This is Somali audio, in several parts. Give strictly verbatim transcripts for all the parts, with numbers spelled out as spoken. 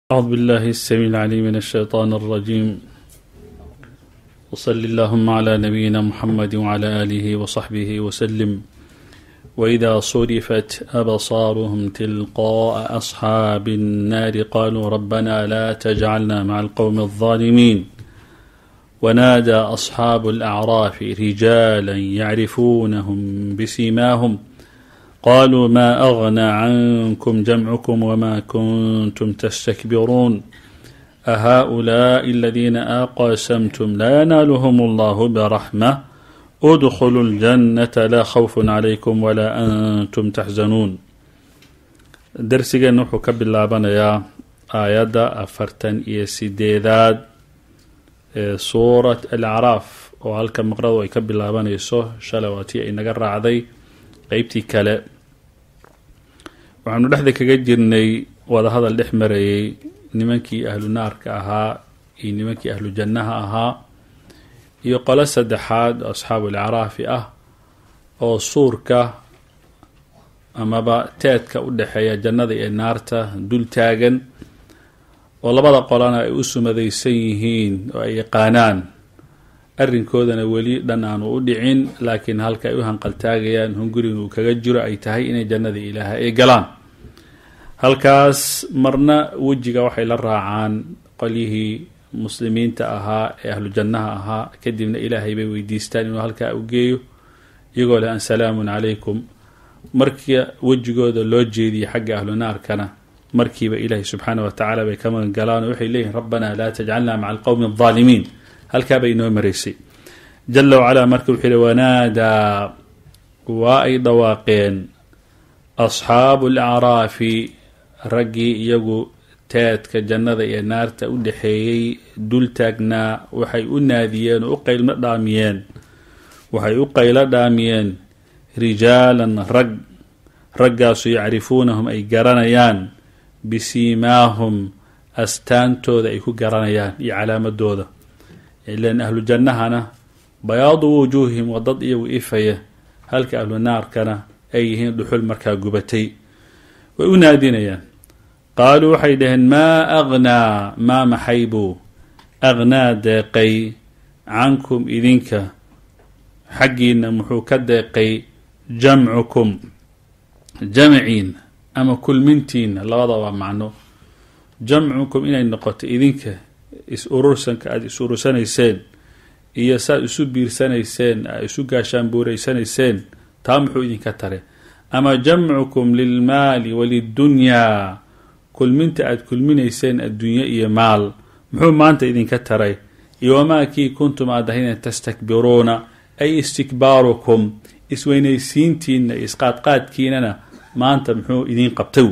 أعوذ بالله السميع العليم من الشيطان الرجيم وصل اللهم على نبينا محمد وعلى آله وصحبه وسلم. وإذا صرفت أبصارهم تلقاء أصحاب النار قالوا ربنا لا تجعلنا مع القوم الظالمين. ونادى أصحاب الأعراف رجالا يعرفونهم بسيماهم قالوا ما أغنى عنكم جمعكم وما كنتم تستكبرون أهؤلاء الذين أقسمتم لا ينالهم الله برحمة ادخلوا الجنة لا خوف عليكم ولا أنتم تحزنون. درسيga wuxuu ka bilaabanayaa aayadda afartan iyo sideedaad ee suurat al-A'raaf oo halka maqradu ay ka bilaabanayso shalawati ay naga raacday qaybtii kale. waxaanu dhexda kaga jirnay wada hadal dhex marayay nimankii ahlu naarka ahaa iyo nimankii ahlu jannaha ahaa iyo qolo saddexaad asxaabul a'raafi ah oo suurka amaba teedka u dhaxeeya jannada iyo naarta dul taagan oo labada qolana ay u sumadaysan yihiin oo ay yaqaanaan arrinkoodana weli dhan aanu u dhicin laakiin halka ay u hanqaltaagayaan hunguriga uu kaga jiro ay tahay inay jannada ilaahay ay galaan. halkaas marna wejiga waxay la raacaan qolyihii muslimiinta ahaa ee ahlu jannaha ahaa kadibna ilaahay bay weydiistaan inuu halkaa u geeyo iyagoo leh assalaamu calaykum. markii wejigooda loo jeediyey xagga ahlu naarkana markiiba ilaahay subxaana wa tacaala bay ka magan galaan oo waxay leeyihin rabbanaa laa tajcalna maca alqowmi aldaalimiin. halkaa bay inoo maraysay. jala wacalaa marka wuxuu yihi wanaadaa waa ay dhawaaqeen asxaabu alacraafi raggii iyagu teedka jannada iyo naarta u dhaxeeyey dul taagnaa waxay u naadiyeen oo u qaylmo dhaamiyeen waxay u qaylo dhaamiyeen rijaalan rag raggaasu yacrifuunahum ay garanayaan bisiimaahum astaantooda ay ku garanayaan iyo calaamadooda. ilan ahlu jannahana bayaadu wujuuhihim waa dad iyagu ifaya halka ahlu naarkana ay yihiin dhuxul markaa gubatay. way u naadinayaan qaaluu waxay dhaheen maa agnaa maa maxaybuu agnaa deeqay cankum idinka xaggiina muxuu ka deeqay jamcukum jamciin ama kulmintiina labadaba macno. jamcukum inay noqoto idinka is-urursanka aada is urursanayseen iyo saad isu biirsanayseen aad isu gaashaan buuraysanayseen taa muxuu idinka tare. ama jamcukum lilmaali walidunyaa kulminta aada kulminayseen adduunye iyo maal muxuu maanta idinka taray. iyo wamaa kii kuntum aad ahayna tastakbiruuna ay istikbaarukum isweynaysiintiina isqaadqaadkiinana maanta muxuu idin qabtay.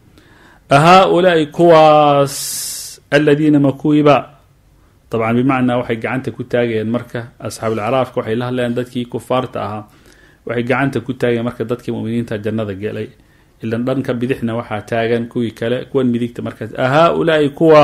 ahaa-ulaa'i kuwaas aladiina makuwiba dabcan bimacnaa waxay gacanta ku taagayeen marka asxaabulacraafka waxay la hadlayaan dadkii kufaarta ahaa waxay gacanta ku taagayeen marka dadkii muminiinta jannada gelay. ilan dhanka bidixna waxaa taagan kuwii kale kuwan midigta markaas ahaa-ulaa'i kuwa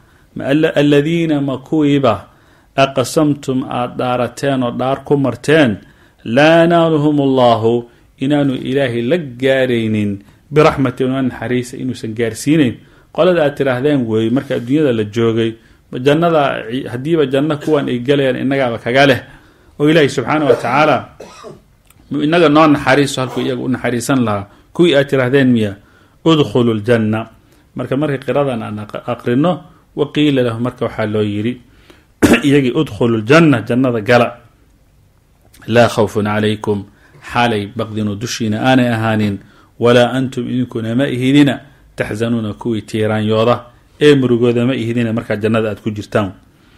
aladiina makuwiba aqsamtum aada dhaarateen oo dhaar ku marteen laa yanaaluhum allahu inaanu ilaahay la gaaraynin biraxmatin wa naxariisa inuusan gaarsiinayn. qolada aad tiraahdeen weey marka adduunyada la joogay jannada haddiiba janno kuwan ay galayaan innagaaba kaga leh oo ilaahay subxaana wa tacaala inaga noo naxariiso halkuu iyaga u naxariisan lahaa kuwii aad tiraahdeen miya udkhulu ljanna. marka markii qiradan aan aqrino waqiila lahu marka waxaa loo yidhi iyagii udkhulu ljanna jannada gala laa khawfun calaykum xaalay baqdinu dushiina aanay ahaanin walaa antum idinkuna ma ihidina taxzanuuna kuwii tiiraanyooda ee murugooda ma ihidina markaa jannada aad ku jirtaan.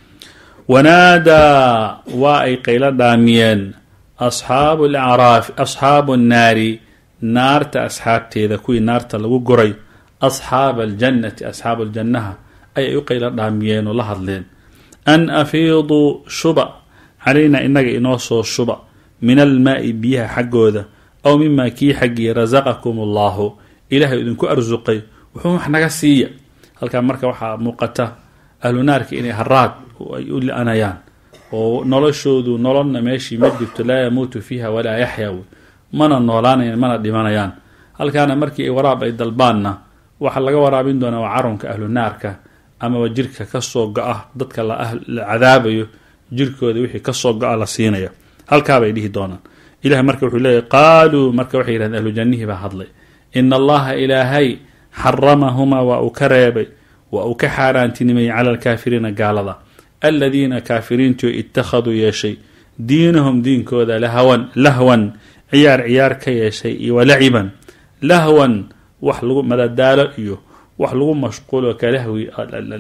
wanaadaa waa ay qaylo dhaamiyeen asxaabu alacraafi asxaabu nnaari naarta asxaabteeda kuwii naarta lagu guray asxaaba aljannati asxaabu aljannaha ayay u qaylo dhaamiyeen oo la hadleen an afiiduu shuba calaynaa inaga inoo soo shuba min almaa'i biyaha xaggooda aw mimaa kii xaggii rasaqakum allahu ilaahay idinku arsuqay wuxuu wax naga siiya. halkaa marka waxaa muuqata ahlu naarka inay haraad ay u li-anayaan oo noloshoodu nololna meeshii ma jirto laa yamuutu fiiha walaa yaxyaa mana noolaanayaan mana dhimanayaan. halkaana markii ay waraab ay dalbaanna waxa laga waraabin doonaa waa carunka ahlu naarka ama jirka kasoo go-a dadka la cadaabayo jirkooda wixii kasoo go-a la siinaya halkaabay dhihi doonaan. ilahay marka wuxuu leeyahy qaaluu marka waxay yidhahdeen ahlu jannihii baa hadlay ina allaha ilaahay xaramahumaa waa uu ka reebay waa uu ka xaaraantinimayay cala alkaafiriina gaalada aladiina kaafiriintii ittakhaduu yeeshay diinahum diinkooda lahwan lahwan ciyaar ciyaar ka yeeshay iyo walaciban lahwan wax lagu madadaalo iyo wax lagu mashquulo kalahwi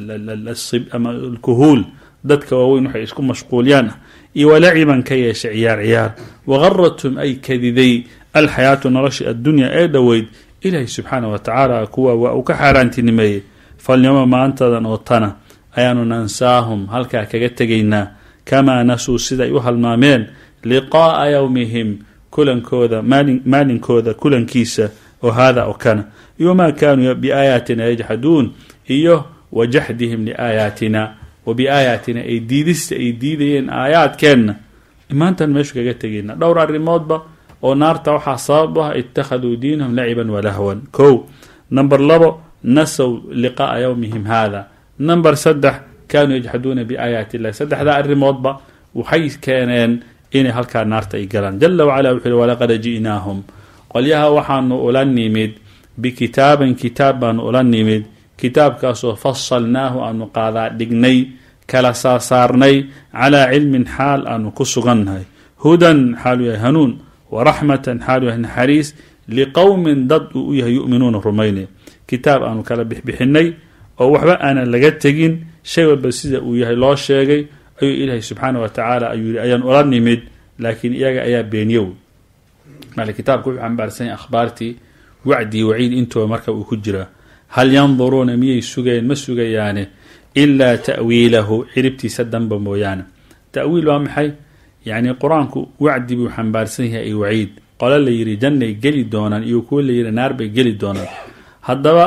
ama alkuhuul dadka waaweyn waxay isku mashquuliyaan iyo walaciban ka yeeshay ciyaar ciyaar wagaratum ay kadiday alxayaatu nolosha addunya ee dhoweyd ilaahi subxaana wa tacaala kuwa waa uu ka xaaraantinimeeyey falyoma maantadan oo tana ayaanu nansaahum halkaa kaga tegaynaa kamaa nasuu siday u halmaameen liqaa'a yowmihim kulankooda maalin maalinkooda kulankiisa oo haada oo kana iyo maa kaanuu biaayaatina yajxaduun iyo wajaxdihim liaayaatina wa biaayaatina ay diidista ay diidayeen aayaadkeenna maantan meeshu kaga tegaynaa. dhowr arrimoodba oo naarta waxaa sabab ah ittakhaduu diinahum laciban walahwan. kow number labo nasow liqaa'a yowmihim haada. number saddex kaanuu yajxaduuna biaayaati illahi. saddexdaa arrimoodba waxay keeneen inay halkaa naarta ay galaan. jala wacala wuxuu yihi walaqad ji'naahum qolyaha waxaanu ula nimid bikitaabin kitaab baanu ula nimid kitaabkaasoo fasalnaahu aanu qaadaa dhignay kala saasaarnay calaa cilmin xaal aanu ku sugannahay hudan xaalu yahay hanuun waraxmatan xaalu yahay naxariis liqowmin dad uu u yahay yu'minuuna rumaynay. kitaab aanu kala bixbixinay oo waxba aanan laga tegin shay walba sida uu yahay loo sheegay ayuu ilaahay subxaana wa tacaala ayuu yihi ayaan ula nimid laakiin iyaga ayaa beeniyow. maali kitaabku wuxuu xambaarsan yahay akhbaartii wacdii waciid intooda marka uu ku jiraa. hal yanduruuna miyay sugayeen ma sugayaane ilaa ta'wiilahu ciribtiisa danba mooyaane. ta'wiil waa maxay? yacni qur-aanku wacdi buu xambaarsan yahay iyo waciid. qole la yidhi jannay geli doonaan iyo kuwo la yidhi naar bay geli doonaan. haddaba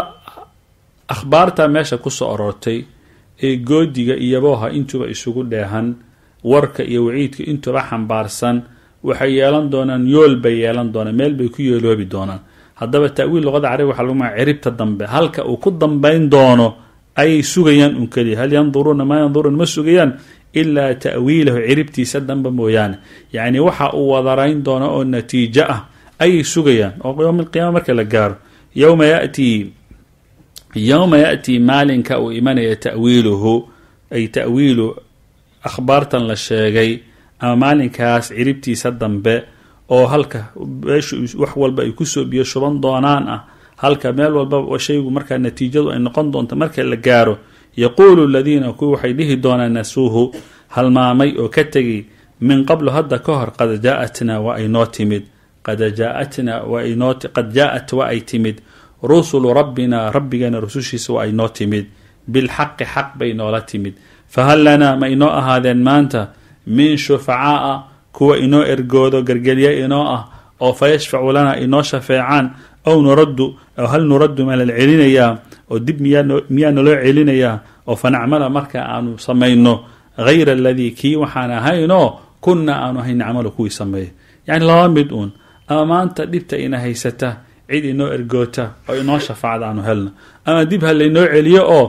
akhbaartaa meesha ku soo aroortay ee goodiga iyo booha intuba isugu dheehan warka iyo waciidka intuba xambaarsan waxay yeelan doonaan yool bay yeelan doonaan meel bay ku yeeloobi doonaan. haddaba ta'wiil luqada carabi waxa lagu magaca ciribta dambe halka uu ku dambayn doono ayay sugayaan un keliya. hal yanduruuna maa yanduruuna ma sugayaan ilaa ta'wiilahu ciribtiisa dambe mooyaane. yacni waxa uu wadarayn doono oo natiijo ah ayay sugayaan oo yowma alqiyaama marka la gaaro yowma yatii yowma yatii maalinka uu imanaya ta'wiiluhu ay ta'wiilu akhbaartan la sheegay ama maalinkaas ciribtiisa dambe oo halka meeshu wax walba ay kusoo biyo shuban doonaan ah halka meel walba shaygu markaa natiijadu ay noqon doonto marka la gaaro yaquulu aladiina kuwi waxay dhihi doonaan nasuuhu halmaamay oo ka tegay min qablu hadda ka hor qad jaaatna waa ay noo timid qad jaaatna waa ay noo qad jaa'at waa ay timid rusulu rabbina rabbigeena rusushiisa waa ay noo timid bilxaqi xaq bay noola timid fahal lanaa ma inoo ahaadeen maanta min shufacaa'a kuwa inoo ergoodo gargelya inoo ah oo fayashfacu lanaa inoo shafeecaan aw nuraddu aw hal nuraddu ma la celinayaa oo dib miyaa naloo celinayaa oo fanacmala marka aanu samayno hayra aladii kii waxaan ahaynoo kunna aanu ahayn nacmalo kuwii sameeya. yacni laba mid uun ama maanta dhibta ina haysata cid inoo ergoota oo inoo shafaacda aanu helno ama dib ha laynoo celiyo oo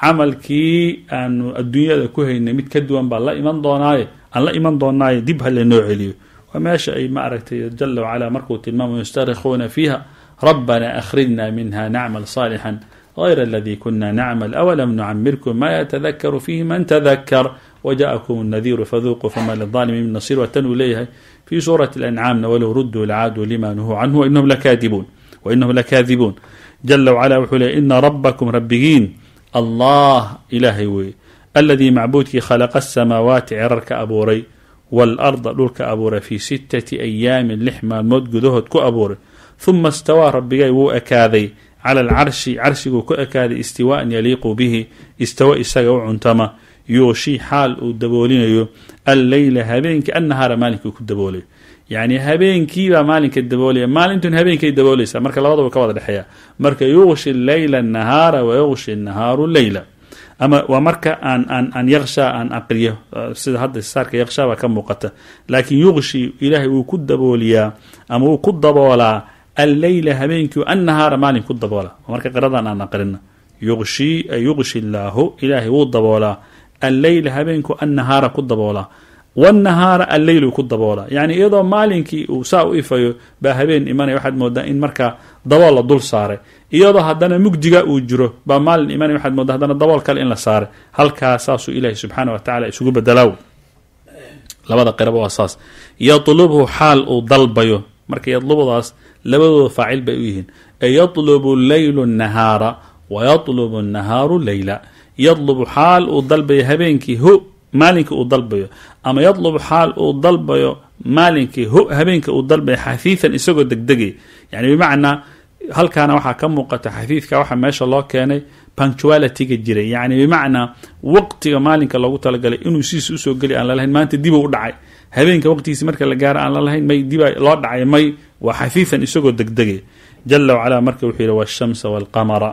camalkii aanu adduunyada ku haynay mid ka duwan baa la iman doonaaye aan la iman doonaaye dib ha laynoo celiyo. waa meesha ay ma aragtay jala wacala markuu tilmaamo yastarikuuna fiiha rabbana akhrijna minha nacmal saalixan غayra aladii kuna nacmal awalam nucamirkum ma yatadakaru fiihi man tadakar waja'akum الnadiiru faduuquu fama lilظaalimiin min nasiir. watanuu leeyahay fii suurati اlancaamna walow ruduu lacaaduu lima nuhuu canhu wainahum lakaadibuun wainahum lakaadibuun. jala wacala wuxuu leeyay ina rabakum rabbigiin allah ilaahay weeye aladii macbuudkii khalaqa asamaawaati cerarka abuuray waalarda dhulka abuuray fii sittati ayaamin lix maalmood gudahood ku abuuray huma istawaa rabbigay wuu ekaaday cala alcarshi carshiguu ku ekaaday istiwaa'an yaliiqu bihi istawa isaga u cuntama yuushii xaal uu daboolinayo alleyla habeenkii annahaara maalinkii ku daboolayo. yacni habeenkiibaa maalinka daboolaya maalintun habeenkay daboolaysaa marka labadaba ka wada dhexeeya marka yuqshi leyla nahaara wa yuqshi nahaaru leyla ama waa marka aan aan aan yaqshaa aan aqriyo sida hadda saarka yaqshaa baa ka muuqata laakiin yuqshi ilaahay wuu ku dabooliyaa ama wuu ku daboolaa alleyla habeenkii annahaara maalin ku daboola marka qiradan aan aqrino yuqshii ay yuqshi illaahu ilaahay wuu daboolaa alleyla habeenku annahaara ku daboolaa wاnnahaara alleylu ku daboolaa yani iyadoo maalinkii uu saa u ifayo baa habeen imanaya waxaad moodaa in markaa dabool la dul saaray iyadoo haddana mugdiga uu jiro baa maalin imanaya waxaad moodaa haddana dabool kale in la saaray halkaa saasuu ilaahi subxaana wa tacala isugu bedelaaw labada qiraba waa saas yatlubhu xaal uu dalbayo marka yadlubudaas labadooda faacil bay u yihiin ee yatlubu leylu nahaara wa yatlubu nahaaru leyla yadlubu xaal uu dalbayo habeenkii ho maalinkii uu dalbayo ama yadlubu xaal uu dalbayo maalinkii ho habeenkii uu dalbayo xafiifan isagoo degdegay yani bimacnaa halkaana waxaa ka muuqata xafiifka waxaa meesha loo keenay punctualityga jiray yani bimacnaa waqtiga maalinka loogu talagalay inuu sidiis usoo geli aan lalahayn maanta dib u dhacay habeenka waqtigiisi marka la gaaro aan lalahayn may diba loo dhacay may waa xafiifan isagoo degdegay jala wacala marka wuxuu yihi washamsa walqamara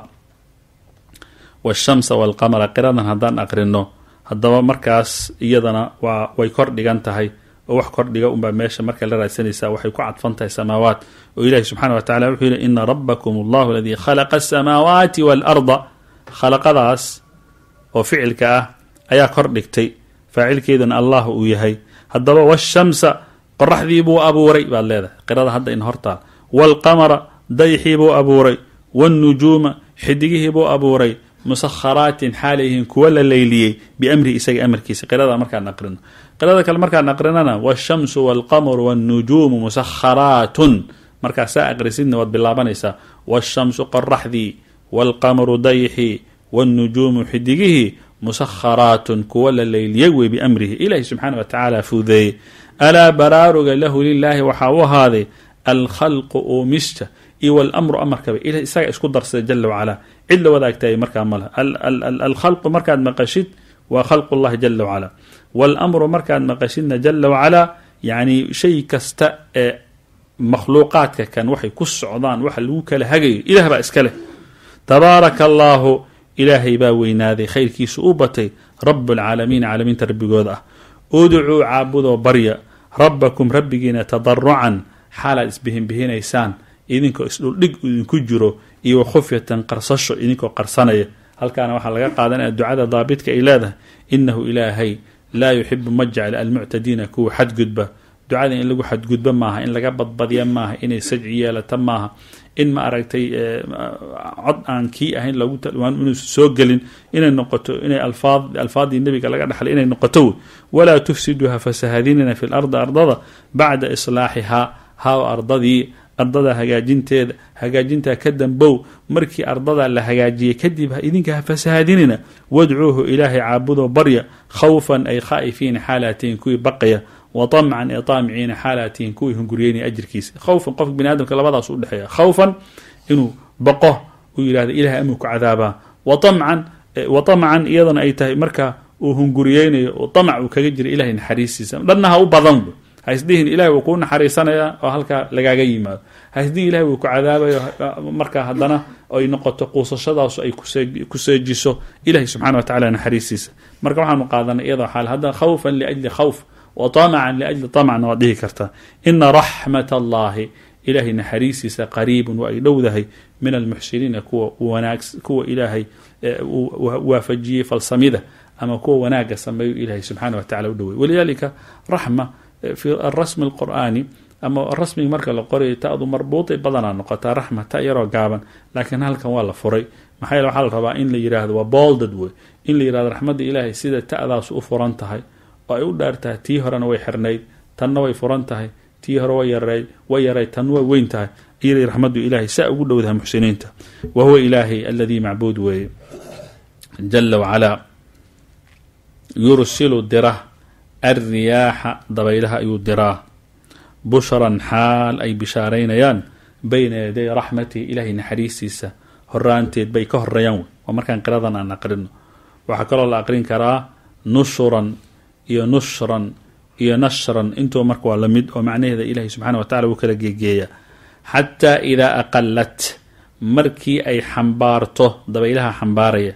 washamsa walqamara qiradan haddaan aqrino haddaba markaas iyadana waa way kor dhigan tahay oo wax kordhiga unbaa meesha marka la raadsanaysaa waxay ku cadfan tahay samaawaat oo ilahi subxaana wa tacala wuxuu yihi ina rabakum allahu aladii khalaqa asamaawaati waalarda khalaqadaas oo ficilka ah ayaa kor dhigtay faacilkeedana allah uu yahay haddaba washamsa qoraxdii buu abuuray baad leedahay qirada hadda in hortaal waalqamara dayxii buu abuuray wاnnujuuma xidigihii buu abuuray musakharaatin xaalayhiin kuwa la leyliyey biamrihi isaga amarkiisa qirada markaan aqrino qirada kale markaan aqrinana washamsu walqamaru wاnnujuumu musakharaatun markaasaa aqrisidna waad bilaabanaysaa washamsu qoraxdii wاlqamaru dayxii wاnnujuumu xidigihii musakharaatun kuwa la leyliyey wey biamrihi ilahi subxaana wa tacaala fuudeeyey alaa baraaruga lahu lilaahi waxaa u ahaaday alkhalqu uumista iyo wاlamru amarkaba ilahi isaga isku darsada jala wacalaa cid la wadaagtay markaa mala alkhalqu markaad maqashid waa khalqu llahi jala wacala wاlamru markaad maqashidna jala wacalaa yani shay kasta ee makhluuqaadka kan waxay ku socdaan waxa lagu kala hagayo ilah baa iska leh tabaaraka allaahu ilaahay baa weynaaday khayrkiisu u batay rab اlcaalamiin caalamiinta rabbigooda ah udcuu caabudoo barya rabbakum rabbigiina tadarucan xaalaad isbihinbihinaysaan idinkoo isdhuldhig idinku jiro iyo wakhufyatan qarsasho idinkoo qarsanaya halkaana waxaa laga qaadanaya ducada daabidka ay leedahay inahu ilaahay laa yuxibu ma jecla almuctadiina kuwa xadgudba ducada in lagu xadgudbo maaha in laga badbadya maaha inay sajci yeelata maaha in ma aragtay cod aan kii ahayn lagu inuu soo gelin inay noqoto inay alfaad alfaadii nebiga laga dhaxlay inay noqoto walaa tufsiduha fasahadinina fi lardi ardada bacda islaaxihaa haa ardadii ardada hagaajinteeda hagaajintaa ka dambow markii ardada la hagaajiyey kadib idinka ha fasahaadinina wadcuuhu ilaahay caabudoo barya khawfan ay khaa'ifiina xaalaatihin kuwii baqaya wa tamcan ee taamiciina xaalaatihin kuwii hunguriyeynaya ajirkiisa khawfan qofka bini aadamka labadaas u dhexeeya khawfan inuu baqo uu yidhahda ilahay amuu ku cadaabaa wa tamcan wa tamcan iyadana ay tahay marka uu hunguriyeynayo oo tamac uu kaga jira ilahay naxariistiisa dhanna ha u badan haisdihin ilahay wuu kuu naxariisanaya oo halkaa lagaaga yimaado haisdihin ilahay wuu ku cadaabayo marka haddana ay noqoto quusashadaasu ay ku seejiso ilahay subxana wa tacala naxariistiisa marka waxaanu qaadanay iyadoo xaal haddana khawfan liajli khawf wa tamacan liajli tamacna waad dhihi kartaa ina raxmat allahi ilahay naxariistiisa qariibun waa ay dhowdahay min almuxsiniina kuwa wanaag kuwa ilaahay waafajiyey falsamida ama kuwa wanaaga sameeyo ilahay subxaana wa tacala u dhowey walidalika raxma fi arasmi alqur'aani ama rasmiga marka la qorayo ta'du marbuutay badanaa noqotaa raxma ta yaroo gaaban laakiin halkan waa la furay maxaa yeele waxaa la rabaa in la yidhaahdo waa bolded wey in la yidhahdo raxmadda ilaahay sida ta'daas u furan tahay oo ay u dheer tahay tii horena way xirnayd tanna way furan tahay tii hore way yareyd way yareyd tan way weyn tahay iyadii raxmaddu ilaahay saa ugu dhowdaha muxsiniinta wa huwa ilaahay aladii macbuud weeye jala wacalaa yursilu dira alriyaaxa dabaylaha ayuu diraa bushran xaal ay bishaaraynayaan bayna yaday raxmatihi ilaahay naxariistiisa horaanteed bay ka horeeyaan wey waa markaan qiradan aan aqrino waxaa kaloo la aqrin karaa nushuran iyo nushran iyo nashran intuu marka waa lamid oo macnaheeda ilaahay subxaana wa tacala wuu kala geegeeya xataa idaa aqalat markii ay xambaarto dabaylaha xambaaraya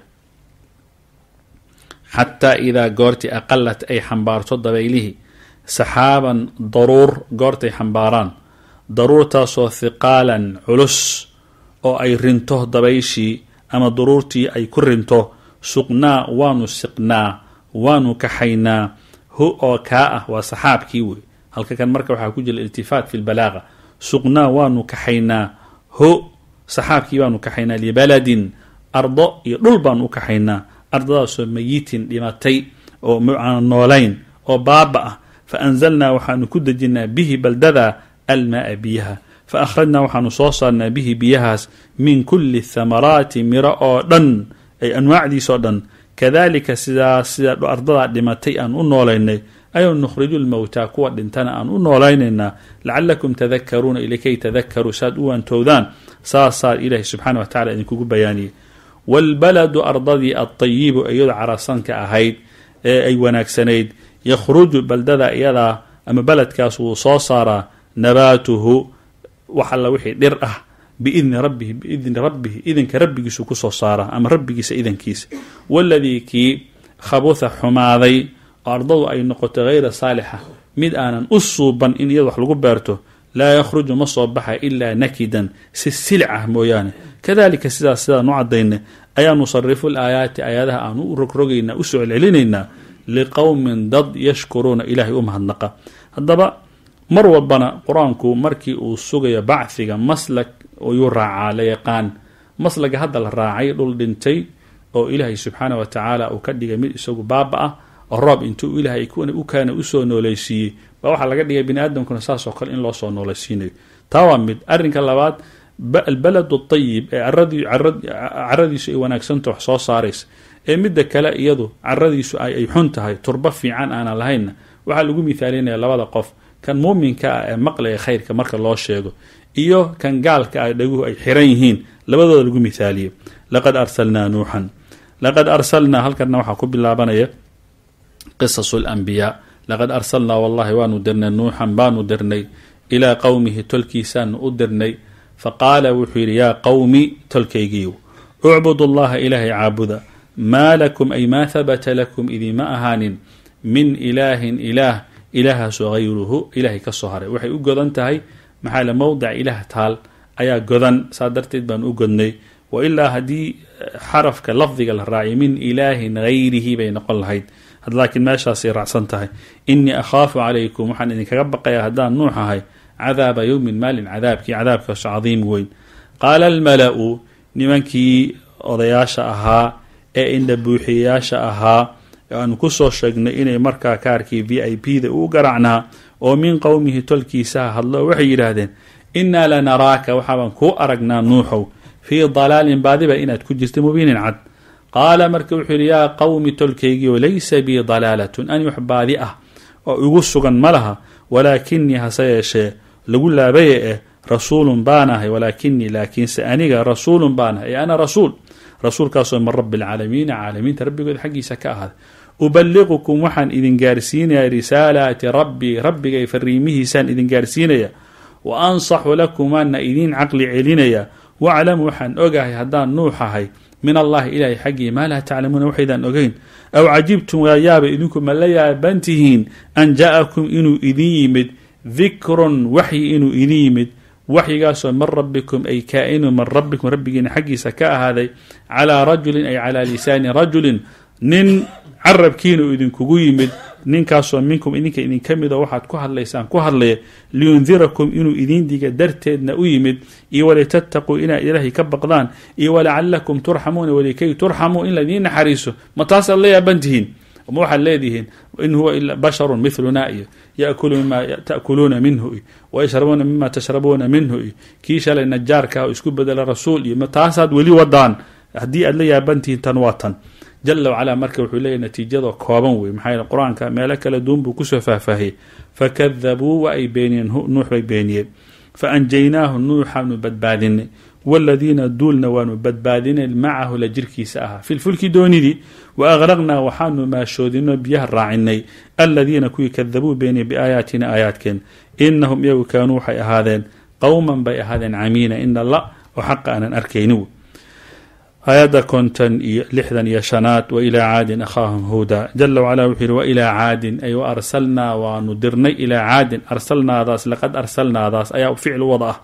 xataa idaa goortii aqalat ay xambaarto dabaylihii saxaaban daruur goortay xambaaraan daruurtaasoo hiqaalan culus oo ay rinto dabayshii ama daruurtii ay ku rinto suqnaa waanu siqnaa waanu kaxaynaa hu oo kaa ah waa saxaabkii wey halka kan marka waxaa ku jira iltifaat fi lbalaaqa suqnaa waanu kaxaynaa hu saxaabkii baanu kaxaynaa libaladin ardo iyo dhul baanu u kaxaynaa ardadaasoo mayitin dhimatay oo aan noolayn oo baaba ah fa anzalnaa waxaanu ku dejinaa bihi baldada almaaa biyaha fa akhrajnaa waxaanu soo saarnaa bihi biyahaas min kulli thamaraati miro oo dhan ay anwaacdiisoo dhan kadalika sidaa sida ardadaa dhimatay aan u noolaynay ayuu nukhriju lmowtaa kuwa dhintana aan u noolaynaynaa lacalakum tadakaruuna ilikay tadakaruu saad u waantowdaan saasaa ilaahi subxaana wa tacala idinkugu bayaaniyey waalbaladu ardadii alطayibu iyado carasanka ahayd ee ay wanaagsanayd yakhruju baldada iyadaa ama beledkaas wuu soo saaraa nabaatuhu wax alla wixii dhir ah biidni rabbihi biidni rabbihi idinka rabbigiisu kusoo saaraa ama rabbigiisa idankiisa waladii kii khabuha xumaaday oo ardadu ay noqoto hayra saalixa mid aanan u suuban in iyada wax lagu beerto laa yakhruju ma soo baxa ilaa nakidan si silic ah mooyaane kadalika sidaas sidaan u cadayna ayaa nusarifu laayaati aayadaha aan u rogrogaynaa usoo celcelinaynaa liqowmin dad yashkuruuna ilaahay u mahadnaqa haddaba mar walbana qur-aanku markii uu sugayo bacfiga maslag ayuu raacaa la yaqaan maslaga hadda la raacay dhul dhintay oo ilaahay subxaana wa tacaala uu ka dhigay mid isagu baaba ah oo roob intuu ilaahay u kaana usoo noolaysiiyey baa waxaa laga dhigay bini aadamkuna saasoo kale in loo soo noolaysiinayo taa waa mid arrinka labaad albaladu ayib ee caradiisu ay wanaagsanta wax soo saaraysa ee midda kale iyadu caradiisu ay xun tahay turbo fiican aanan lahaynna waxaa lagu mithaalinaya labada qof kan muuminka ah ee maqlaya khayrka marka loo sheego iyo kan gaalka ah dhaguhu ay xiran yihiin labadooda lagu mithaaliyo laqad arsalnaa nuuxan laqad arsalnaa halkana waxaa ku bilaabanaya qisasu lambiyaa laqad arsalnaa wallahi waanu dirnay nuuxan baanu dirnay ilaa qowmihi tolkiisaanu u dirnay faqaala wuxuu yidhi yaa qowmi tolkaygiiw ucbudu llaha ilaahay caabuda maa lakum ay maa habata lakum idima ahaanin min ilaahin ilaah ilaahaasoo hayruhu ilaahay ka soo haray waxay u godan tahay maxaa le mowdic ilaah taal ayaa godan saa darteed baan u godnay wa ilaa haddii xarafka lafdiga la raacay min ilaahin hayrihi bay noqon lahayd laakiin meeshaasay raacsan tahay inii akhaafu calaykum waxaan idinkaga baqayaa haddaan nuux ahay cadaaba yowmin maalin cadaabkii cadaabkaaso cadiim weyn qaala almala-u nimankii odayaasha ahaa ee indha buuxiyayaasha ahaa aanu kusoo sheegnay inay markaa kaarkii v i p da u garacnaa oo min qowmihi tolkiisaha hadlo waxay yidhaahdeen innaa lanaraaka waxaabaan kuu aragnaa nuuxow fii dalaalin baadiba inaad ku jirta mubiinin cad qaala marka wuxuu yidhi yaa qowmi tolkaygiio laysa bii dalaalatun ani wax baadi ah oo igu sugan ma laha walaakinii hase yeeshee lagu laabaye eh rasuulun baanahay walaakinii laakiinse aniga rasuulun baanahay ee ana rasuul rasuulkaasoo min rabbi alcaalamiina caalamiinta rabbigooda xaggiisa ka ahaaday ubaliqukum waxaan idin gaarsiinayaa risaalaati rabbii rabbigay fariimihiisaan idin gaarsiinaya wa ansaxu lakum waana idiin caqli celinaya waclamu waxaan ogahay haddaan nuux ahay min allahi ilaahay xaggii maa laa taclamuuna waxaydaan ogeyn aw cajibtum waa yaaba idinku ma la yaabantihiin an ja'akum inuu idin yimid dikrun waxyi inuu idin yimid waxyigaasoo min rabbikum ay kaa-inu min rabbikum rabbigiina xaggiisa ka ahaaday calaa rajulin ay calaa lisaani rajulin nin carabkiinuu idinkugu yimid ninkaasoo minkum idinka idinka midoo waxaad ku hadlaysaan ku hadlaya liyundirakum inuu idin diga darteedna u yimid iyo walitattaquu inaad ilaahay ka baqdaan iyo walacalakum turxamuuna walikay turxamuu in laidiin naxariiso ma taasaad la yaabantihiin ma waxaad leedihiin in huwa ila basharun miluna iyo yakulu mima ta'kuluuna minhu iyo wayashrabuuna mima tashrabuuna minhu iyo kii shalay najaarka isku bedela rasuul iyo ma taasaad weli wadaan haddii aad la yaabantihiin tan waa tan jala wacalaa marka wuxuu leeyahy natiijada kooban wey maxaa yeele qur-aanka meelo kala duun buu kusoo faahfaahiyey fakadabuu wa ay beeniyeen nuux bay beeniyeen fa anjaynaahu nuuxaanu badbaadinay waladiina duulna waanu badbaadinay macahu la jirkiisa ahaa filfulki doonidii wa agraqnaa waxaanu maashoodino biyaha raacinay aladiina kuwii kadabuu beeniyey biaayaatina aayaadkeen inahum iyagu kaanuu waxay ahaadeen qowman bay ahaadeen camiina ina la oo xaqa aanan arkayni آيات كونتن لحدا يشنات وإلى عاد أخاهم هودا جل وعلا وحير وإلى عاد أي وأرسلنا وندرني إلى عاد أرسلنا ذاس لقد أرسلنا ذاس أي فعل وضعه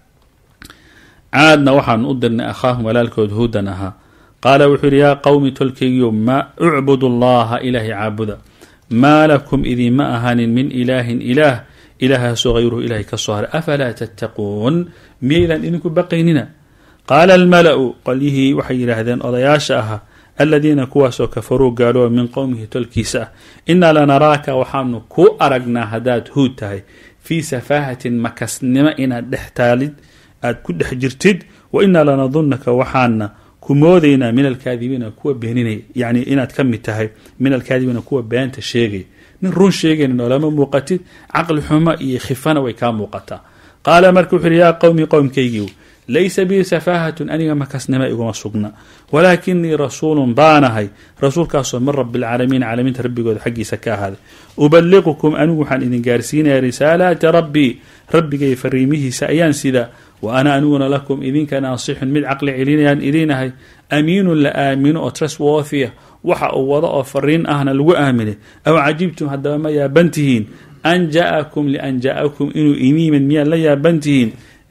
عادنا وحن ندرنا أخاهم ولا الكود هودنها قال وحير يا قوم تلكي ما اعبدوا الله إله عابدا ما لكم إذ ما أهان من إله إله إله صغيره إله كالصهر أفلا تتقون ميلا إنكم بقيننا قال الملأ قليه وحي لهذين أضياشاها الذين كواسوا كفروا قالوا من قومه تلكيسا إنا لنراك وحامن كو أرقنا هداد هوتاي في سفاهة مكسنما إنا دحتالد أد كد حجرتد وإنا لنظنك وحانا كمودينا من الكاذبين كو بهنيني يعني إنا تكمتهاي من الكاذبين كو بيانت الشيغي نرون شيغي إنه لما موقتد عقل حما يخفانا ويكام موقتا قال مركو يا قومي قوم كيجيو ليس بي سفاهة أني مكسنما إيقوم السقنا ولكني رسول بانهي رسول كاسو من رب العالمين عالمين ربي قد حقي سكا هذا أبلغكم أنوحا إذن قارسين رسالات ربي ربي كي فريمه سأيان سيدا وأنا أنون لكم إذن كناصح من عقل علينا إذنهي أمين لآمين أترس ووثية وحا أوضاء فرين أهنا لو آمنه أو عجبتم هذا ما يا بنتهين أن جاءكم لأن جاءكم إنو إني من ميان لا يا بنتهين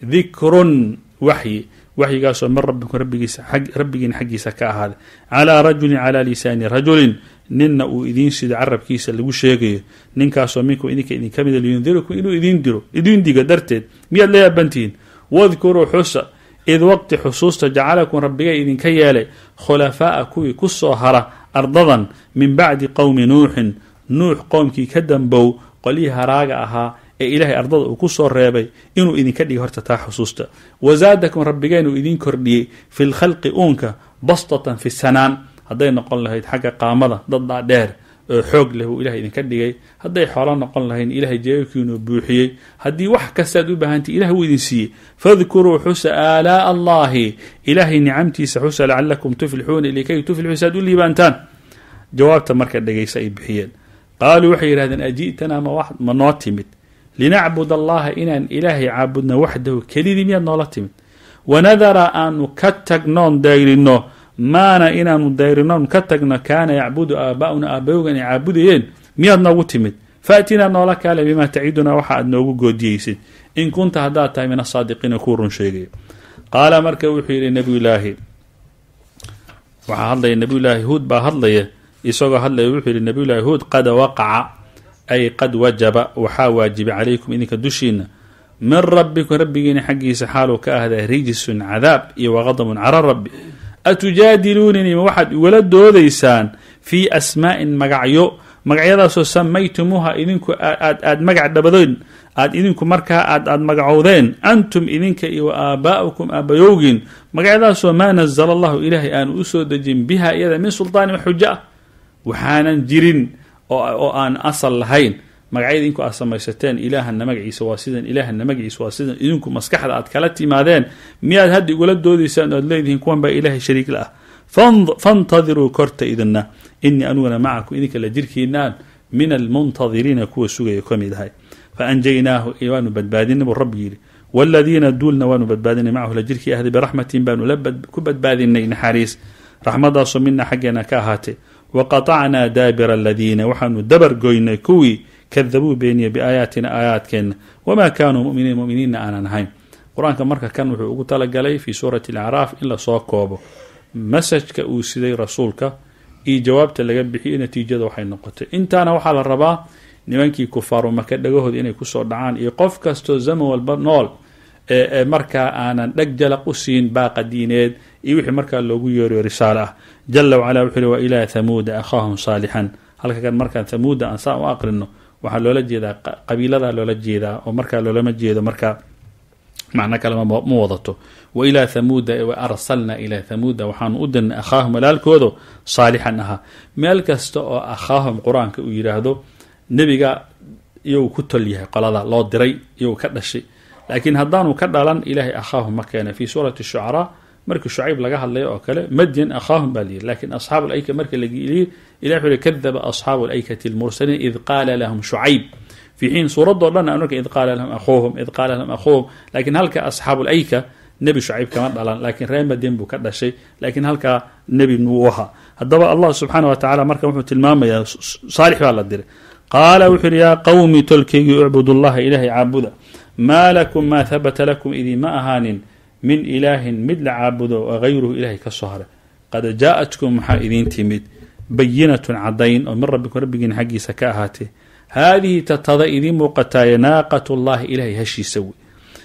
ذكر وحي وحي قاسوا من ربكم ربك حق ربك حقي سكا هذا على رجل على لسان رجل ننا وإذين سيد عرب كيس اللي وشيغي نين كاسوا منكم إنك إذن كمد لينذركم إنو إذين ديرو إذين دي قدرتين ميال لا بنتين واذكروا حسا إذ وقت حصوص جعلكم ربك إذن كيالي خلفاء كوي كسوهرة أرضا من بعد قوم نوح نوح قوم كي كدن بو قليها راقعها إلهي أرضه وكسر رابي إنه إذن كدي هرتتا حصوصته وزادكم ربكين إذن كردي في الخلق أونك بسطة في السنان هذا نقول له حاجة قامضة ضد دار حوق له إلهي إذن كدي هذا حرام نقول له إلهي جايكين بوحي هذه وح كسادوا بهانتي إلهي وإذن سي فاذكروا حس آلاء الله إلهي نعمتي سحس لعلكم تفلحون لكي تفلحوا سادوا لي بانتان جواب تمركز دقي سيد بحيان قالوا وحي هذا أجئتنا ما واحد مناطمت لنعبد الله إن إلهي عابدنا وحده كليدي مياد نولتمت ونذر أن كتقنون دايرنو مانا إن دايرنون كتقنا كان يعبد آباؤنا آباؤنا يعبدين مياد نولتمت فأتنا نولك على بما تعيدنا وحد نوغو قديسين إن كنت هداتا من الصادقين كورن شيء قال مركب وحي لنبي الله وحا النبي الله هود با هدليه isagoo hadlay wuxuu yiri nabi ilaahi hud qad waqa'a ay qad wajaba waxa waajib alaykum inka dushiina min rabbikum rabbigina xaqiisa xaalu ka ahda rijsun adab iyo ghadabun ala rabbi atujadilunni waxad wala doodaysaan fi asmaa'in magacyo magacyadaasoo samaytumuha idinku aad aad magac dabadeen aad idinku markaa aad aad magacowdeen antum idinka iyo aabaa'ukum abayogin magacyadaasoo ma nazzala Allah ilaahi aan u soo dajin biha iyada min sultaan hujja waxaanan jirin oo aan asal lahayn magacyada idinku asamaysateen ilaahana magaciisa waa sidan ilaahana magaciisa waa sidan idinku maskaxda aad kala timaadeen miyaad had igula doodaysaan aad leedihiin kuwan baa ilaahay shariik la ah fantadiru korta idinna inni anuna ma'akum idinka la jirkiinaan min almuntadiriina kuwa sugaya kamidahay faanjaynaahu iwaanu badbaadina rabbi yiri والذين دولنا وانو بدبادين معه لجركي أهدي برحمة بانو لبد كبدبادين نحاريس رحمة صمنا حقنا كاهاتي وقطعنا دابر الذين وحنوا دبر قوينا كوي كذبوا بيني بآياتنا آيات كن وما كانوا مؤمنين مؤمنين أنا نهايم قرآن كمركة كان وحوق طلق علي في سورة الأعراف إلا صاكوبه مسج كأوسيدي رسولك إي جوابت اللي بحي نتيجة وحي نقطة انت أنا وحال الربا نمانكي كفار ومكاد لقوهد إني كسور دعان إي قف كستو زمو والبرنول marka aanan dhag jalaq u siin baaqa diineed iyo wixii marka loogu yeero risaalo ah jalla wa ala wuxuu wa ila thamud akhahum salihan halka kan marka thamud aan saa u aqrino waxa loola jeedaa qabiilada loola jeedaa oo marka loola ma jeedo marka macna kalama ma wadato wa ila thamud wa arsalna ila thamud waxaan u dan akhahum walaalkoodo salihan aha meel kasta oo akhahum quraanka u yiraahdo nabiga iyo ku taliyahay qolada loo diray iyo ka dhashay لكن هدانو كدالان إلهي أخاهم مكان في سورة الشعراء مركز شعيب لقاها اللي أكله مدين أخاهم بالي لكن أصحاب الأيكة مركز لقي إلهي كذب أصحاب الأيكة المرسلين إذ قال لهم شعيب في حين سورة لنا أنك إذ قال لهم أخوهم إذ قال لهم أخوهم لكن هل كأصحاب الأيكة nebi shucayb kama dhalan laakiin reer madyan buu ka dhashay laakiin halkaa nebi wuu ahaa haddaba allah subxaana wa tacala marka wuxuu tilmaamayaa saalix baa la diray qaala wuxuu yidhi yaa qawmi tolkaygii ucbudullaha ilaahay caabuda maa lakum maa habata lakum idinma ahaanin min ilaahin mid la caabudo oo hayruhu ilaahay ka soo haray qad jaa-atkum maxaa idiin timid bayinatun caddayn oo min rabbikum rabbigiina xaggiisa ka ahaatee haadihi tatada idiin muuqataaye naaqatullaahi ilaahay hashiisa wey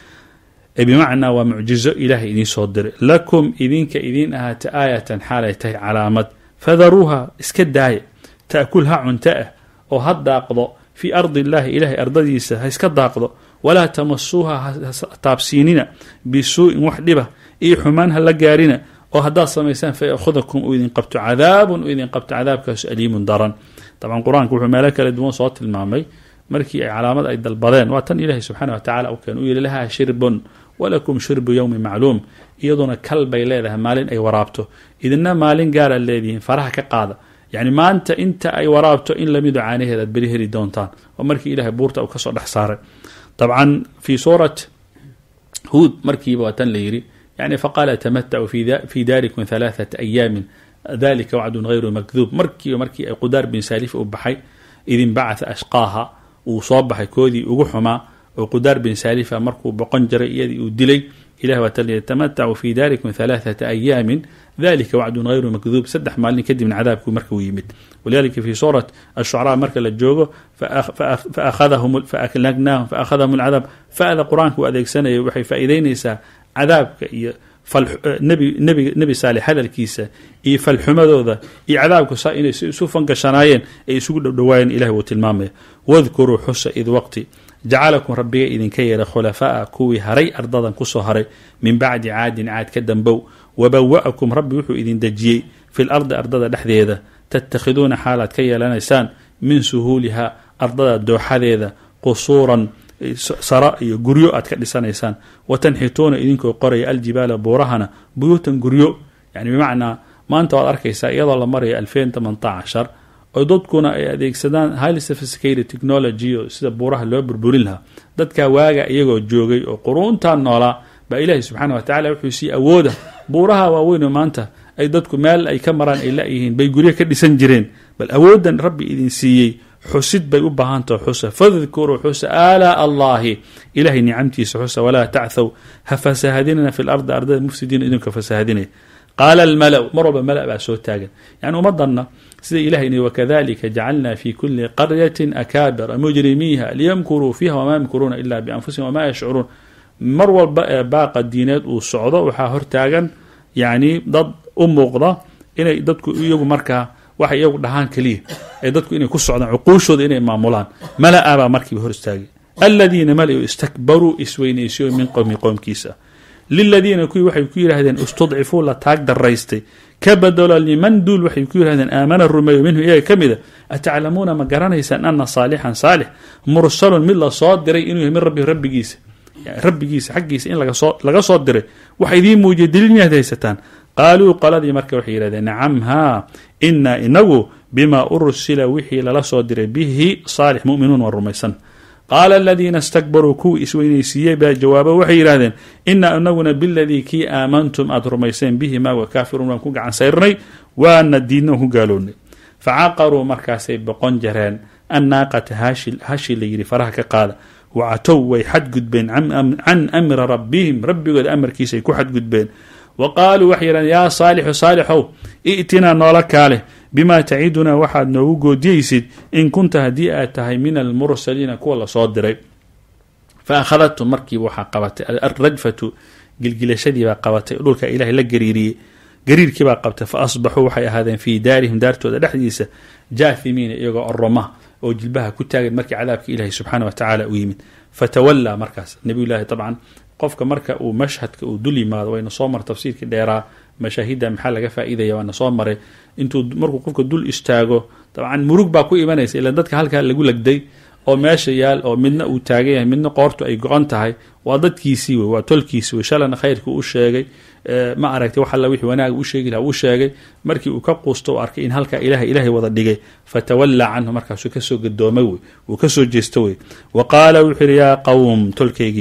ee bimacnaa waa mucjizo ilaahay idiin soo diray lakum idinka idiin ahaata aayatan xaalay tahay calaamad fadaruuha iska daaya ta'kul ha cunta ah oo ha daaqdo fii ardi illaahi ilaahay ardadiisa ha iska daaqdo walaa tamasuuha ha taabsiinina bisuu'in wax dhiba iyo xumaan ha la gaarina oo haddaad samaysaan fa yakhudakum uu idin qabto cadaabun uu idin qabto cadaabkaas aliimun daran dabcan qur-aanku wuxuu meelo kala duwan soo tilmaamay markii ay calaamad ay dalbadeen waa tan ilaahay subxaana wa tacala u keen u yihi lahaa shirbun walakum shirbu yowmi macluum iyaduna kal bay leedahay maalin ay waraabto idina maalin gaaraad leedihiin faraha ka qaada yacni maanta inta ay waraabto in lamido caanaheed aad beri heli doontaan oo markii ilahay buurta uu kasoo dhex saaray dabcan fii suurat huud markiiba waa tan la yidhi yani faqaala tamatacuu fii daarikum halaaثata ayaamin dalika wacdun hayru makduub markiiba markii ay qudaar bin saalif u baxay idin bacatha ashqaaha uu soo baxay koodii ugu xumaa oo qudaar bin saalifa markuu boqon jiray iyadii uu dilay ilah waa tal tamatacuu fii daarikum halaaثata ayaamin dalika wacdun hayru makduub saddex maalin kadibna cadaabkuu markuu yimid walidalika fii suurat ashucraa marka la joogo faakhadahum faakhadahum alcadaab fa'da qur-aanka u adeegsanaya waxay faa'iideynaysaa cadaabka iyo nebi nebi nebi saalix hadalkiisa iyo falxumadooda iyo cadaabku saa inay isu fangashanaayeen ay isugu dhowdhowaayeen ilahi wuu tilmaamaya wadkuruu xusa id waqti jacalakum rabbiga idinka yeera khulafaa'a kuwii haray ardadan kusoo haray min bacdi caadin caad ka dambow wabawa'akum rabbi wuxuu idin dejiyey fi lardi ardada dhexdeeda tattakhiduuna xaalaad ka yeelanaysaan min suhuuliha ardada dooxadeeda qusuuran sara iyo guryo aad ka dhisanaysaan watanxituuna idinkoo qoraya aljibaala buurahana buyuutan guryo yani bimacnaa maanta waad arkaysaa iyadoo la maraya alfeen tamaanta cashar oo dadkuna ay adeegsadaan highly sophisticated technology oo sida buuraha loo burburin lahaa dadkaa waaga iyagoo joogay oo quruuntaan noolaa baa ilaahay subxaana wa tacala wuxuu sii awooda buuraha waaweynoo maanta ay dadku meel ay ka maraan ay la-yihiin bay guryo ka dhisan jireen bal awoodan rabbi idin siiyey xusid bay u baahantaho xusa fadkuruu xusa aalaa allahi ilahay nicamtiisa xusa walaa tacthow ha fasahadinina fi lardi ardada mufsidiina idinka fasahadinaya qaala almala mar walba mala baa soo taagan yani ummadanna sida ilahay wakadalika jacalna fi kuli qaryatin akaabira mujrimiiha liyamkuruu fiiha wamaa yamkuruuna ila bianfusihim wamaa yashcuruun mar walba ee baaqa diineed uu socdo waxaa hortaagan yani dad u muuqda inay dadku iyagu markaa waxa iyagu dhahaan keliya ee dadku inay ku socdaan cuquushooda inay maamulaan mala-a baa markiiba hor istaagay aladiina mala-u istakbaruu isweynaysiyo min qowmi qowmkiisa liladiina kuwii waxay ku yidhaahdeen istudcifuu la taag daraystay ka badalo liman duul waxay ku yidhahdeen aamana rumeeyo minhu iyaga ka mida ataclamuuna ma garanaysaan ana saalixan saalix mursalun mid la soo diray inuu yahay min rabbi rabbigiisa rabbigiisa xaggiisa in lagasoo laga soo diray waxa idiin muujiya daliil miyaad haysataan qaaluu qoladii marka waxay yidhahdeen nacam haa inaa inagu bimaa ursila wixii lala soo diray bihi saalix mu'minuun waa rumaysan qaala aladiina istakbaruu kuwii isweynaysiiyey baa jawaabo waxay yidhahdeen inaa inaguna biladii kii aamantum aada rumayseen bihi maaga kaafiruun waan ku gacan sayrnay waana diidna waan ku gaalownay facaqaruu markaasay boqon jareen annaaqata hashi la yidhi faraha ka qaada wacatow way xadgudbeen can amri rabbihim rabbigooda amarkiisaay ku xadgudbeen wa qaaluu waxay yidhahdeen yaa saalixu saalixow i'tinaa noola kaaleh bimaa tacidunaa waxaad noogu goodiyeysid in kunta haddii aad tahay min almursaliina kuwa lasoo diray fa akhadadtum markiiba waxaa qabatay alrajfatu gilgilashadiibaa qabatay dhulka ilaahay la gariiriyey gariirkiibaa qabtay fa asbaxuu waxay ahaadeen fii daarihim daartooda dhexdiisa jaahimiina iyagoo oroma oo jilbaha ku taagan markii cadaabka ilaahay subxaana wa tacaala u yimid fatawallaa markaas nabiyullaahi dabcan qofka marka uu mashhadka uu dul yimaado wayna soo mara tafsiirkii dheeraa mashaahida maxaa laga faa'iidaya waana soo maray intuu markuu qofka dul istaago dabcan murug baa ku imanaysa ilaan dadka halkaa lagu legday oo meesha yaal oo midna uu taagan yahay midna qoortu ay go-an tahay waa dadkiisii wey waa tolkiisii wey shalana khayrkii u sheegay ma aragtay wax alla wixii wanaaga u sheegi laha uu sheegay markii uu ka quusto u arkay in halkaa ilahay ilaahay wada dhigay fatawallaa canhu markaasuu kasoo gadoomay wey wuu kasoo jeesto wey wa qaala wuxuu yidhi yaa qowm tolkaygiiw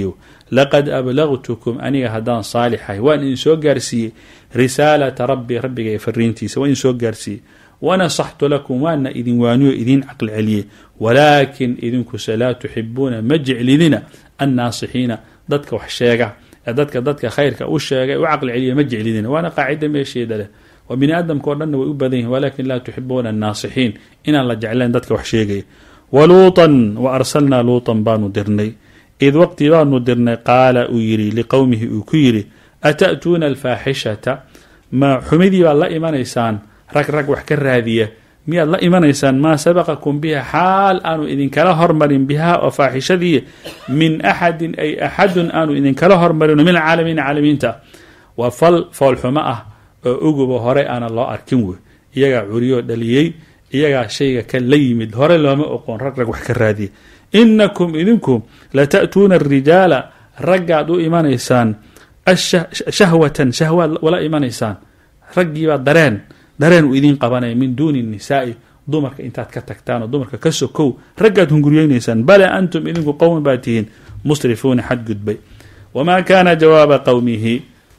laqad ablagtukum aniga haddaan saalixahay waan idin soo gaarsiiyey risaalata rabbi rabbiga ee fariintiisa waan idin soo gaarsiiyey wanasaxtu lakum waana idin waaniyo idin caqli celiyey walaakin idinkuse laa tuxibuuna ma jeclidina annaasixiina dadka wax sheega ee dadka dadka khayrka u sheega u caqli celiya ma jeclidina waana qaacida meesheeda leh wa bini aadamka oo dhanna way u badan yihin walakin laa tuxibuuna annaasixiin inaan la jeclayn dadka wax sheegaya waluutan wa arsalnaa luutan baanu dirnay id waqti baanu dirnay qaala uu yidhi liqowmihi uu ku yidhi ata'tuuna alfaaxishata ma xumidii baad la imanaysaan rag rag wax ka raadiya miyaad la imanaysaan maa sabaqakum biha xaal aanu idinkala hormarin bihaa oo faaxishadii min axadin ay axadun aanu idinkala hormarino min alcaalamiina caalamiinta waa fal foolxumo ah oo uguba hore aana loo arkin wey iyagaa curiyoo dhaliyey iyagaa shayga ka la yimid hore looma oqoon rag rag wax ka raadiya inakum idinku lata'tuuna arijaala raggaad u imanaysaan shahwatan shahwaad wala imanaysaan raggiibaa dareen dareen uu idiin qabanaya min duuni nisaa'i dumarka intaad ka tagtaan oo dumarka ka sokow raggaad hunguriyeynaysaan bale antum idinku qowman baa tihiin musrifuuna xadgudbay wamaa kaana jawaaba qowmihi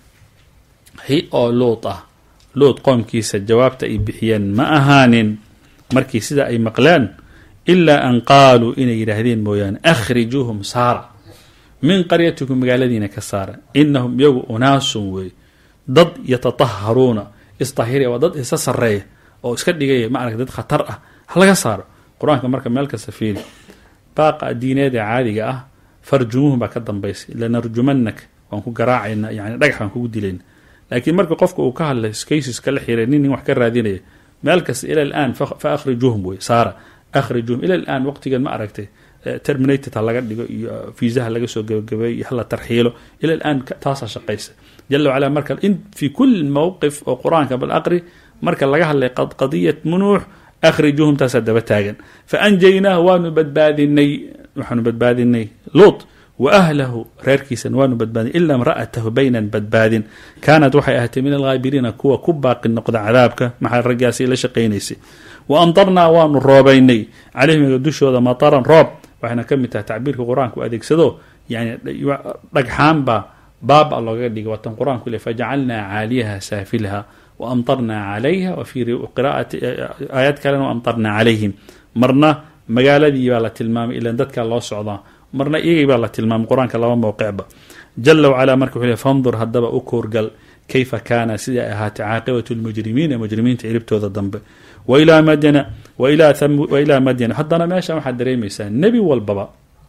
hi oo luut ah luut qoomkiisa jawaabta ay bixiyeen ma ahaanin markii sida ay maqleen ilaa an qaaluu inay yidhaahdeen mooyaane akhrijuuhum saara min qaryatikum magaaladiina ka saara inahum iyagu unaasun wey dad yatataharuuna istahiriya waa dad isa sareeya oo iska dhigaya ma arag dad khatar ah ha laga saaro qur-aanka marka meel kasta fiiri baaqa diineed ee caadiga ah farjumuhum baa ka dambaysay lanarjumanak waan ku garaacayna yani dhagax baan kugu dilayna laakiin marka qofka uu ka hadlay skaysiska la xiray nin nin wax ka raadinaya meel kasta ila alaan fa akhrijuuhum wey saara akhrijuuhum ila alaan waqtigan ma aragtay terminated ha laga dhigo iyo fiisaha laga soo gabagabeeyo iyo hala tarxiilo ila alaan taasaa shaqaysa jala wacala marka in fi kul mowqif oo qur-aanka bal aqri marka laga hadlay qadiyat munuux akhrijuuhum taasaa daba taagan fa anjaynaahu waanu badbaadinay waxaanu badbaadinay luut wa ahlahu reerkiisana waanu badbaadinay ilaa imra'atahu baynan badbaadin kaanat waxay ahaatay min alghaabiriina kuwa ku baaqi noqda cadaabka maxaa raggaasi la shaqaynaysay wa amtarnaa waanu roobaynay calayhim dushooda mataran roob waxayna ka mid tahay tacbiirka qur-aanka u adeegsado yani dhagxaanbaa baaba loogaga dhigay waatan qur-aanku le fajacalnaa caaliyaha saafilha wa amtarnaa calayha wa fii qiraa'ati aayaad kalena wa amtarnaa calayhim marna magaaladii baa la tilmaamay ilan dadkaa loo socdaa marna iyagii baa la tilmaamay qur-aanka laba mowqicba jala wacalaa marka wuxuu le fandur haddaba u koorgal kayfa kaana sidai ay ahaatay caaqibatu lmujrimiina mujrimiinta ciribtooda dambe wailaa madyana wailaa madyana haddana meeshan waxaad dareemaysaa nebi walbaba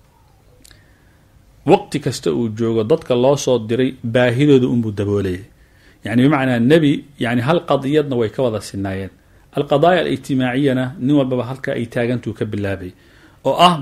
waqti kasta uu joogo dadka loo soo diray baahidooda unbuu daboolayay yani bimacnaa nebi yani hal qadiyadna way ka wada sinaayeen alqadaaya alijtimaaciyana nin walbaba halka ay taagantuu ka bilaabay oo ah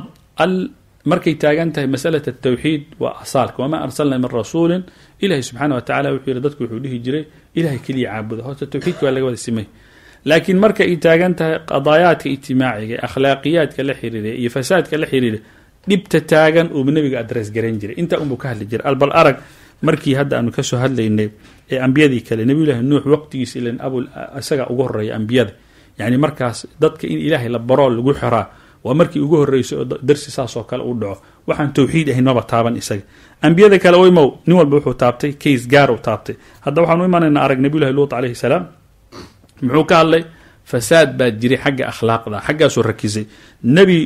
markay taagan tahay masalat atawxiid waa asaalka wamaa arsalna min rasuulin ilahi subxaana wa tacala wuxuu yihi dadku wuxuu dhihi jiray ilahay keliya caabuda horta tawxiidka waa laga wada simay laakiin marka ay taagan tahay qadaayaadka ijtimaaciga akhlaaqiyaadka la xiriira iyo fasaadka la xiriira dhibta taagan uu nabiga adres garan jiray intaa unbuu ka hadli jiray albal arag markii hadda aanu kasoo hadlaynay ee ambiyadii kale nabiyullaahi nuux waqtigiisa ilan abul isaga ugu horeeya ambiyada yani markaas dadka in ilaahay la baroo lagu xiraa waa markii ugu horreysay oo darsi saasoo kale u dhaco waxaan tawxiid ahayn maba taaban isaga ambiyada kale waymow nin walba wuxuu taabtay case gaar u taabtay hadda waxaan u imanaynaa arag nabiyullahi luut calayhi salaam muxuu ka hadlay fasaad baa jiray xagga akhlaaqda xaggaasuu rakisay nebi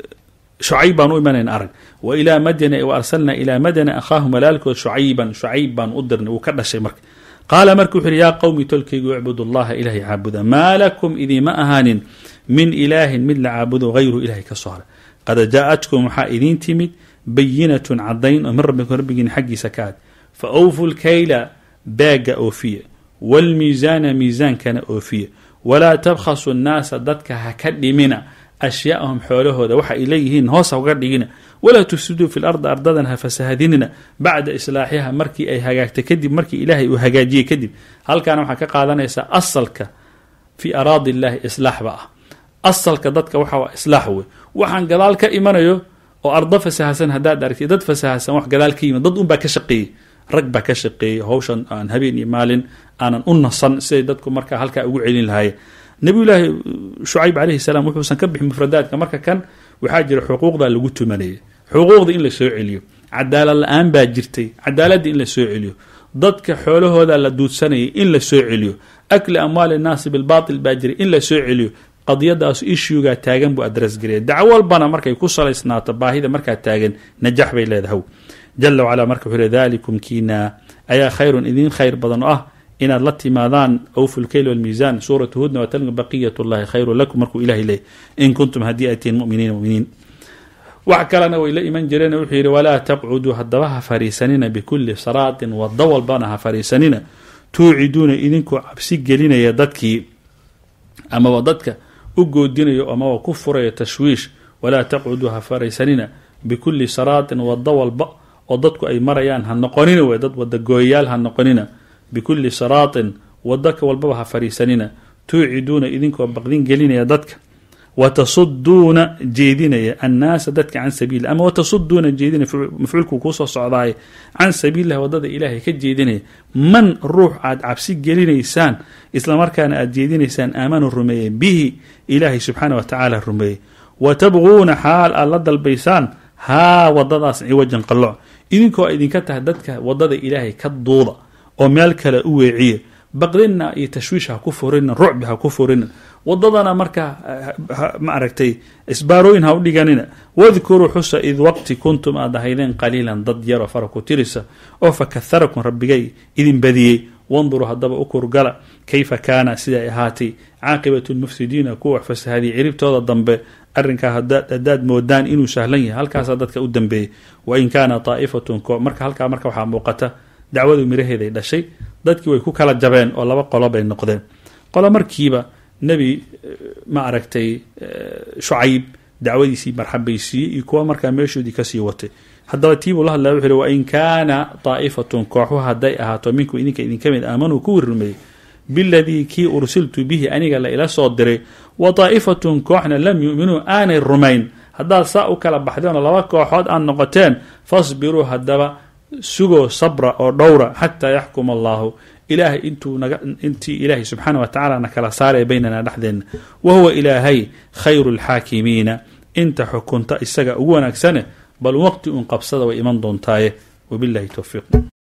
shucayb baan u imanayna arag wa ilaa madyana wa arsalnaa ilaa madyana akhaahum walaalkood shucayban shucayb baan u dirnay wuu ka dhashay marka qaala marka wuxu uhi yaa qowmi tolkaygu icbudu llaha ilaahay caabuda maa lakum idiima ahaanin min ilaahin mid la caabudo hayru ilahay ka soo haray qad jaa-atkum waxaa idiin timid bayinatun cadayn oo min rabbikum rabbigiin xaggiisa ka ad fa awfu lkayla baagga oofiya wاlmiisaana miisaankana oofiya walaa tabkhasu nnaasa dadka ha ka dhimina ashyaa'ahum xoolahooda waxa ay leeyihiin hoos ha uga dhigina walaa tufsiduu fi lardi ardadan ha fasahadinina bacda islaaxiha markii ay hagaagtay kadib markii ilaahay uu hagaajiyey kadib halkaana waxaa ka qaadanaysaa asalka fii araadi illahi islaaxba ah asalka dadka waxa islaax wey waxaan gadaal ka imanayo oo ardo fasahasan haddaad aragtay dad fasahasan wax gadaal ka yimid dad unbaa ka shaqeeyey rag baa ka shaqeeyey hawshan aan habeen iyo maalin aanan u nasan siday dadku markaa halkaa ugu celin lahaayeen nabiyullaahi shucayb calayhi salaam wuxuusan ka bixin mufradaadka marka kan waxaa jira xuquuqda lagu tumanayay xuquuqda in la soo celiyo cadaalad la-aan baa jirtay cadaaladda in la soo celiyo dadka xoolahooda la duudsanayay in la soo celiyo akli amwaali nnaasi bilbaatil baa jiray in la soo celiyo qadiyadaas ishuugaa taagan buu adres gariya dacwo walbana markay ku salaysnaato baahida markaa taagan najax bay leedahay jala wacalaa marka wuxuu yihi dalikum kiina ayaa khayrun idin khayr badan oo ah inaad la timaadaan awfu lkayl walmiisaan suuratu hudna waa talga baqiyat llahi khayru lakum markuu ilahay leey in kuntum haddii ay tihiin muminiina muminiin wax kalena way la iman jireen wuxuu yidhi walaa taqcuduu haddaba ha fariisanina bikulli saraatin wado walbana ha fariisanina tuuciduuna idinkoo cabsi gelinaya dadkii amaba dadka u goodinayo amaba ku furaya tashwiish walaa taqcuduu ha fariisanina bikulli saraatin wado walba oo dadku ay marayaan ha noqonina wey dad wada gooyayaal ha noqonina bikulli saraatin wadaka walbaba ha fariisanina tuuciduuna idinkoo baqdin gelinaya dadka watasuduuna jeedinaya annaasa dadka can sabiili ama watasuduuna jeedinaya mafcuulku kuusoo socdaay can sabiililah wadada ilaahay ka jeedinaya man ruux aad cabsi gelinaysaan islamarkaana aad jeedinaysaan aamanu rumeeye bihi ilaahay subxaana watacaala rumeeyey watabquuna xaal aad la dalbaysaan haa wadadaas ciwajan qalooc idinkoo idinka tahay dadka wadada ilaahay ka duuda oo meel kale u weeciya baqdina iyo tashwiish ha ku furina rucbi ha ku furina wadadana markaa ma aragtay isbaarooyin ha u dhiganina wadkuruu xusa id waqti kuntum aad ahaydeen qaliilan dad yaroo fara ku tirisa oo fakaharakum rabbigay idin badiyey wanduruu haddaba u kurgala kayfa kaana siday ahaatay caaqibatu lmufsidiina kuwa wax fasahadiyay ciribtooda dambe arrinkaa haddaad moodaan inuu sahlan yahay halkaasaa dadka u dambeeyey wain kaana taa'ifatun koox marka halkaa marka waxaa muuqata dacwadu miraheeday dhashay dadkii way ku kala jabeen oo laba qolo bay noqdeen qolo markiiba nebi ma aragtay shucayb dacwadiisii marxabaysiiyey iyo kuwa markaa meeshoodii kasii watay haddaba tiibuu la hadlaya wuxu uhi wain kaana taa'ifatun kooxu hadday ahaato minku idinka idinka mid aamanuu kuwii rumeeyey biladii kii ursiltu bihi aniga la ila soo diray wa taa'ifatun kooxna lam yu'minuu aanay rumayn haddaad saa u kala baxdeen oo laba kooxood aad noqoteen fasbiruu haddaba sugoo sabra oo dhowra xataa yaxkuma allahu ilaahay intuu naga intii ilaahay subxaana wa tacala na kala saaraya baynana dhexdeenna wahuwa ilaahay khayru lxaakimiina inta xukunta isaga ugu wanaagsane bal waqti un qabsada way iman doontaaye wabillahi towfiiq